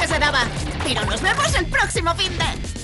que se daba. Pero nos vemos el próximo fin de...